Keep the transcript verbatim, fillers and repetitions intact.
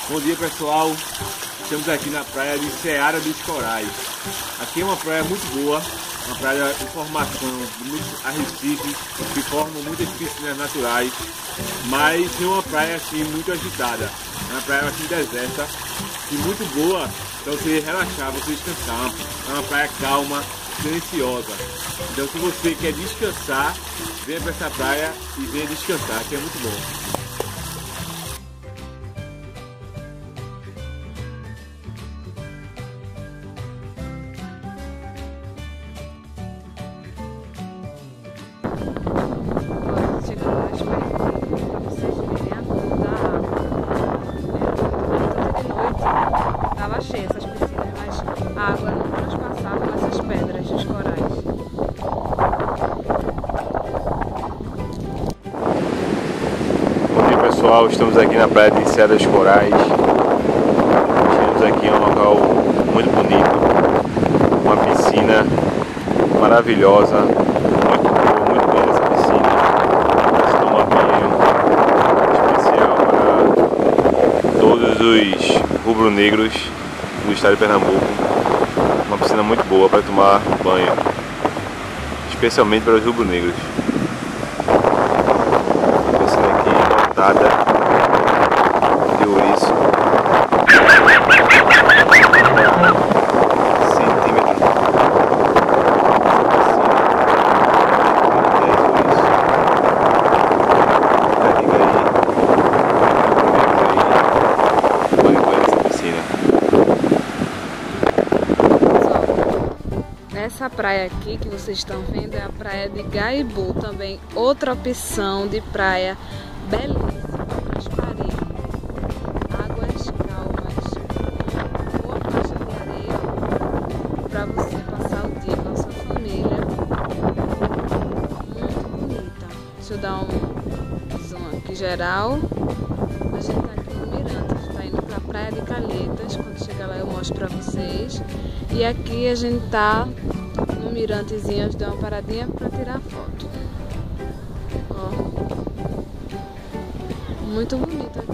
Bom dia, pessoal, estamos aqui na praia de Seara dos Corais. Aqui é uma praia muito boa, uma praia de formação de muitos arrecifes que formam muitas piscinas naturais, mas é uma praia assim muito agitada, é uma praia assim deserta e muito boa para você relaxar, você descansar. É uma praia calma, silenciosa. Então, se você quer descansar, venha para essa praia e venha descansar, que é muito bom. Estava cheia essas piscinas, mas a água não transpassava nessas pedras dos corais. Bom dia, pessoal, estamos aqui na praia de Seara dos Corais. Estamos aqui em um local muito bonito, uma piscina maravilhosa, muito boa, muito bem essa piscina. Esse toma banho especial para todos os rubro-negros do estado de Pernambuco. Uma piscina muito boa para tomar banho, especialmente para os rubro-negros. A piscina aqui lotada de ouriço, centímetros. Essa praia aqui que vocês estão vendo é a praia de Gaibu, também outra opção de praia belíssima, transparente, águas calmas, boa faixa de areia para você passar o dia com a sua família, muito bonita. Deixa eu dar um zoom aqui geral. A gente tá aqui no Mirante, a gente tá indo para a praia de Calhetas, quando chegar lá eu mostro para vocês. E aqui a gente tá no mirantezinho, a gente deu uma paradinha para tirar foto. Ó, muito bonito.